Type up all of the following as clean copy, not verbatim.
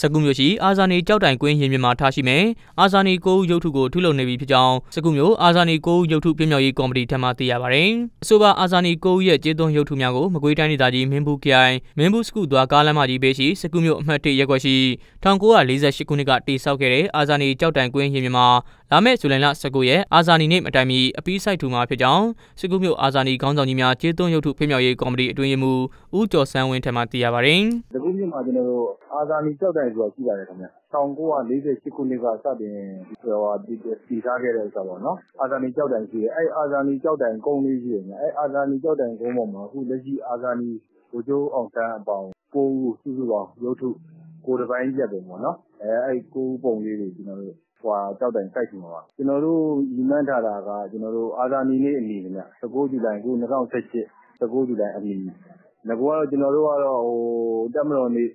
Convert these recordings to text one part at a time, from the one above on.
ကုမျိုးရှိအာဇာနည်ကြောက်တိုင်ကွင်းရင်မြမှာထားရှိမယ်အာဇာနည်ကိုရုပ်ထုကိုထုလုပ်နေပြီဖြစ်ကြောင်းစကုမျိုးအာဇာနည်ကိုရုပ်ထုပြမြောက်ရေးကော်မတီထံမှသိရပါတယ်အဆိုပါအာဇာနည်ကိုရဲ့ကျေးသွန်းရုပ်ထုများကိုမကွေးတိုင်းဒေသကြီးမင်းဘူးခရိုင်မင်းဘူးစကုသွားကားလမ်းမကြီးဘေးရှိစကုမျိုးအမှတ်1ရပ်ကွက်ရှိ1948ခုနှစ်ကတည်ဆောက်ခဲ့တဲ့အာဇာနည်ကြောက်တိုင်ကွင်းရင်မြမှာလာမယ့်ဇူလိုင်လ19ရက်အာဇာနည်နေ့မတိုင်မီအပြီးစိုက်ထူမှာဖြစ်ကြောင်းစကုမျိုးအာဇာနည်ခေါင်းဆောင်ကြီးများကျေးသွန်းရုပ်ထုပြမြောက်ရေးကော်မတီအတွင်းရေးမှူးဦးကျော်စန်းဝင်းထံမှသိရပါတယ်စကုမျိုးမှာကျွန်တော်တို့အာဇာနည်ကြောက်တိုင်ဆိုတာရှိပါတယ်ခင်ဗျ1948ခုနှစ်ကစတင်တည်ထားခဲ့တဲ့ဥစ္စာပေါ့နော်အာဇာနည်ကြောက်တိုင်ရှိတယ်အဲ့အာဇာနည်ကြောက်တိုင်ကုန်းလေးရှိတယ်အဲ့အာဇာနည်ကြောက်တိုင်ကုန်းပေါ်မှာအခုလက်ရှိအာဇာနည်ကိုကျိုးအောင်ဆန်းအပေါင်းကိုစုစုပေါင်းရုပ်ထုကိုတစ်ပိုင်းရက်ပုံပေါ့နော်အဲ့ကိုပုံလေးတွေကျွန်တော်တို့ကြောက်တိုင်စိုက်ထူမှာပါကျွန်တော်တို့ညီမှန်းထားတာကကျွန်တော်တို့အာဇာနည်နေ့အမည်ခင်ဗျ19ဇူလိုင်2018 19ဇူလိုင်အမည်ငါကတော့ကျွန်တော်တို့ကတော့တက်မတော်နေ့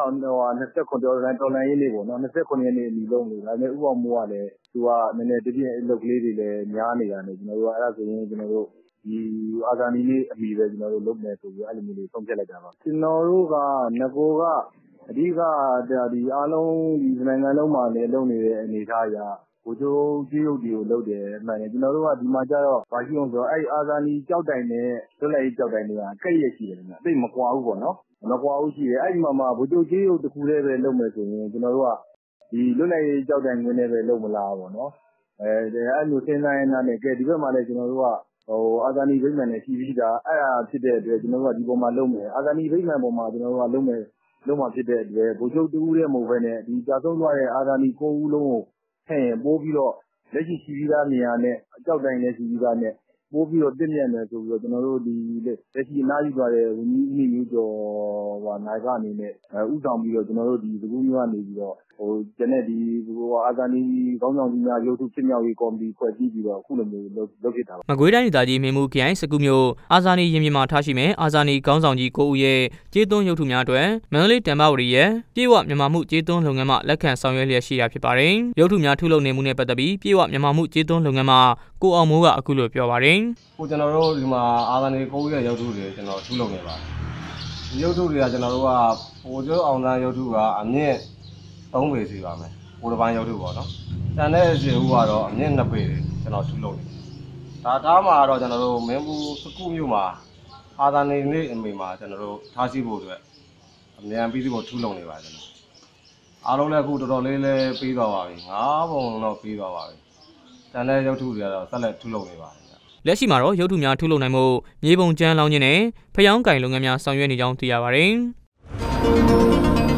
2029တော်လှန်ရေးနေ့ပေါ့နော်29ရက်နေ့အမည်လုံးလို့ဒါပေမဲ့ဥပမာမိုးကလည်းသူကနည်းနည်းတပြည့်အလုပ်ကလေးတွေလည်းများနေတာနဲ့ကျွန်တော်တို့ကအဲ့ဒါဆိုရင်ကျွန်တော်တို့ဒီအာဇာနည်နေ့အမည်ပဲကျွန်တော်တို့လုပ်မယ်ဆိုပြီးအဲ့လိုမျိုးလေးဆုံးဖြတ်လိုက်တာပါကျွန်တော်တို့ကငကိုကအဓိကဒီအားလုံးဒီနိုင်ငံလုံးမှာလည်းလုပ်နေတဲ့အနေအထားအရကိုကျိုးကြီးရုပ်တွေကိုလုပ်တယ်မှန်တယ်ကျွန်တော်တို့ကဒီမှာကျတော့ဘာရှိအောင်ဆိုတော့အဲ့အာဇာနည်ကြောက်တိုင်နဲ့လွတ်လပ်ရေးကြောက်တိုင်တွေကကဲ့ရဲ့ရှိတယ်ခင်ဗျသိမကွာဘူးပေါ့နော်မကွာဘူးရှိတယ်အဲ့ဒီမှာကိုကျိုးကြီးရုပ်တစ်ခုတည်းပဲလုပ်မယ်ဆိုရင်ကျွန်တော်တို့ကဒီလွတ်လပ်ရေးကြောက်တိုင်ခွင်းနဲ့ပဲလုပ်မလားပေါ့နော်အဲ့လိုစဉ်းစားရင်လည်းကဲဒီဘက်မှာလည်းကျွန်တော်တို့ကအာဇာနည်ဗိမာန်နဲ့ရှိပြီးတာအဲ့ဒါဖြစ်တဲ့အတွက်ကျွန်တော်တို့ကဒီပေါ်မှာလုပ်မယ်အာဇာနည်ဗိမာန်ပေါ်မှာကျွန်တော်တို့ကလုပ်မယ်လုံးဝဖြစ်တဲ့အတွက်ဗိုလ်ချုပ်တူးရဲ့မဟုတ်ဘဲနဲ့ဒီကြာဆုံးသွားတဲ့အာဇာနည်9ဦးလုံးကိုထည့်ရင်ပိုးပြီးတော့လက်ရှိရှိပြီးသားနေရာနဲ့အကြောက်တိုင်နဲ့ရှိပြီးသားနဲ့ပိုးပြီးတော့တင့်မြတ်မယ်ဆိုပြီးတော့ကျွန်တော်တို့ဒီလက်ရှိအနားယူသွားတဲ့ဝင်းကြီးဦးနေမျိုးကျော်နိုင်ကအနေနဲ့ဥဆောင်ပြီးတော့ကျွန်တော်တို့ဒီသကူမျိုးကနေပြီးတော့ကျန်တဲ့ဒီအာဇာနည်ခေါင်းဆောင်ကြီးများရုပ်ထုဖြစ်မြောက်ရေးကော်မတီဖွဲ့စည်းပြီးတော့အခုလိုမျိုးလုပ်ဖြစ်တာပါမကွေးတိုင်းဒေသကြီးမင်းဘူးခရိုင်စကုမျိုးအာဇာနည်ရင်မြမှာထားရှိမယ်အာဇာနည်ခေါင်းဆောင်ကြီး9ဦးရဲ့ကျေးသွန်းရုပ်ထုများအတွက်မန္တလေးတံမဝရီရဲ့ပြေဝမြန်မာမှုကျေးသွန်းလုပ်ငန်းမှလက်ခံဆောင်ရွက်လျက်ရှိတာဖြစ်ပါတယ်ရုပ်ထုများထုလုပ်နေမှုနဲ့ပတ်သက်ပြီးပြေဝမြန်မာမှုကျေးသွန်းလုပ်ငန်းမှကိုအောင်မိုးကအခုလိုပြောပါတယ်ကျွန်တော်တို့ဒီမှာအာဇာနည်9ဦးရဲ့ရုပ်ထုတွေကျွန်တော်ထုလုပ်နေပါတယ်ဒီရုပ်ထုတွေကကျွန်တော်တို့ကပိုကျိုးအောင်ဆန်းရုပ်ထုကအမြင့်3ပေစီပါမယ်ကိုတစ်ပိုင်းရုပ်ထုပေါ့နော်တန်တဲ့စီဦးကတော့အမြင့်2ပေတွေကျွန်တော်ထုလုပ်နေဒါထားမှာတော့ကျွန်တော်တို့မင်းဘူးစကုမြို့မှာအာဇာနည်နေ့အမေမှာကျွန်တော်တို့ထားရှိဖို့အတွက်အမြန်ပြီးစီကိုထုလုပ်နေပါတယ်ကျွန်တော်အားလုံးလည်းအခုတော်တော်လေးလည်းပြီးသွားပါပြီ9ပုံတော့ပြီးသွားပါပြီတန်တဲ့ရုပ်ထုတွေကတော့ဆက်လက်ထုလုပ်နေပါတယ်လက်ရှိမှာတော့ရုပ်ထုများထုလုပ်နိုင်မှုမြေပုံကျန်းလောင်းခြင်းနဲ့ဖျောင်းကင်လုပ်ငန်းများဆောင်ရွက်နေကြောင်းသိရပါတယ်